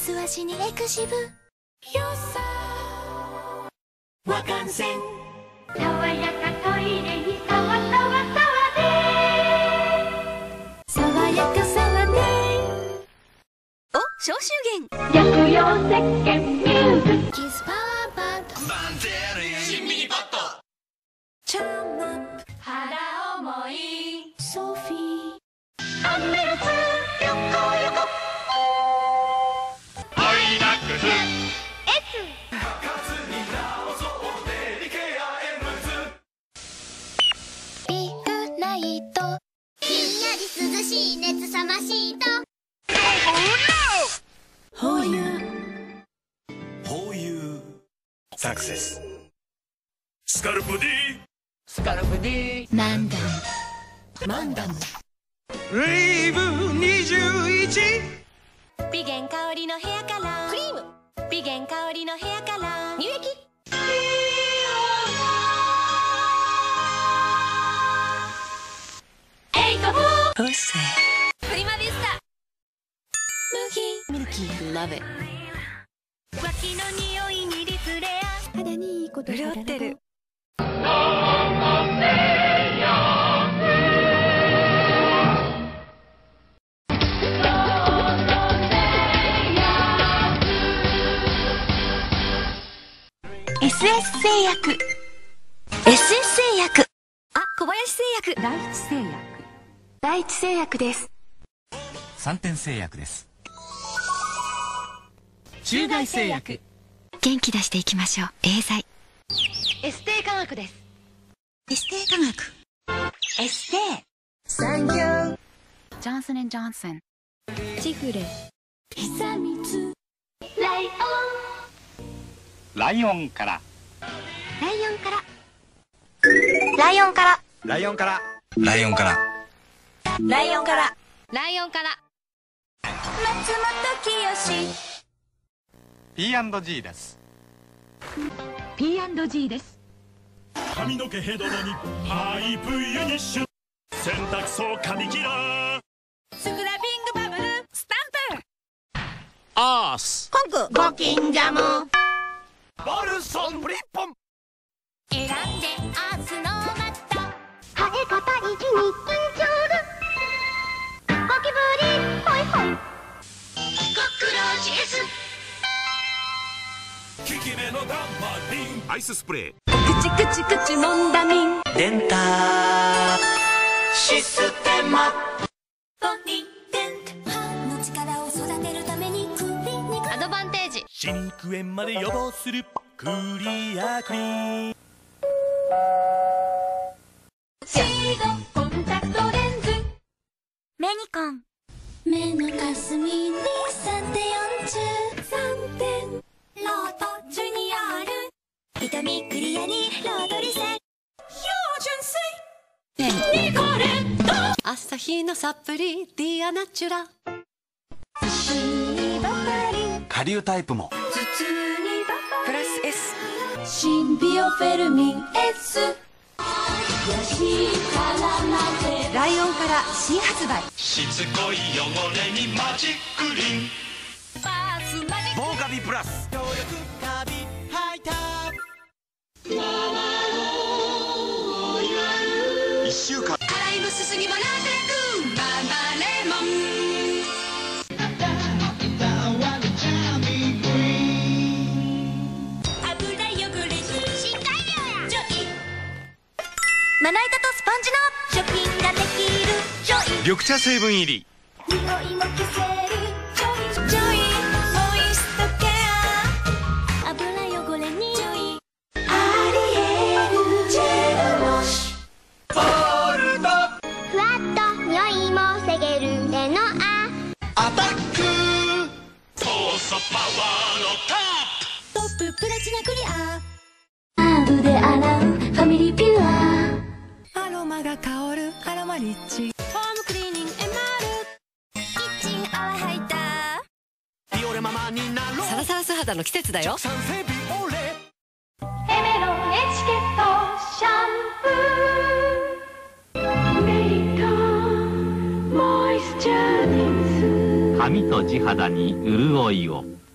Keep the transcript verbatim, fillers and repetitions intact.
薄味にエクシブよさ和感染爽やかトイレにさわさわさわで爽やかさわでお、消臭源薬用石鹸ミューズキスパワーバッドバンテリン新ミニパッドチャームアップ肌思いソフィーアンメルツよこよこアイナックス S ビッグナイトひんやり涼しい熱さましいとホーユーホーユーサクセススカルプ D スカルプ D マンダムマンダムレイブにじゅういち美顔香りのヘアカラークリーム美顔香りのヘアカラー乳液エイトフォーうっせプリマヴィスタ無比ミルキー Love it 脇の匂いにリフレア肌にいいこと潤ってるエスエス 製薬 エスエス 製薬あ、小林製薬第一製薬第一製薬です三点製薬です中外製薬元気出していきましょうエーザイエステー科学ですエステ科学エステサンキュージョンソンエンドジョンソンチフレ久光ライオンライオンからライオンからライオンからライオンからライオンからライオンからライオンから松本清ピーアンドジー ですピーアンドジー です髪の毛ヘドロにパイプユニッシュ洗濯槽髪キラースクラビングバブルスタンプアースコンクご近所もバルソンプリッポン選んでアースのマット生え方一に緊張るゴキブリホイホイコックローチ S 効き目のダンマリンアイススプレークチクチクチモンダミンデンターシステマポニデント歯の力を育てるためにクリニカアドバンテージ歯肉炎まで予防するクリアクリーンシードコンタクトレンズメニコン目のかすみに さんてんよん 中さんてんロートジュニアール痛みクリアにロードリセ標準水ニコレット朝日のサプリディアナチュラシーバファリン下流タイプも頭痛にバファプラス S シンビオフェルミン S ライオンから新発売しつこい汚れにマジックリンパースマジックボーカビプラス強力カビハイターいっしゅうかん洗いのすすぎも楽々ママレモン油汚れに新材料やジョイまな板とスポンジの除菌ができるジョイ緑茶成分入り匂いも消せるジョイジョイモイストケア油汚れにジョイアリエルジェルウォッシュふわっと匂いも防げるレノアアタック酵素パワーのタトッププラチナクリアハーブで洗うファミリーピュアアロマが香るアロマリッチホームクリーニングエマールキッチン泡ハイターービオレママになろうサラサラ素肌の季節だよ酸性ビオレエメロンエチケットシャンプーメリカモイスチャーディンス髪と地肌に潤いを。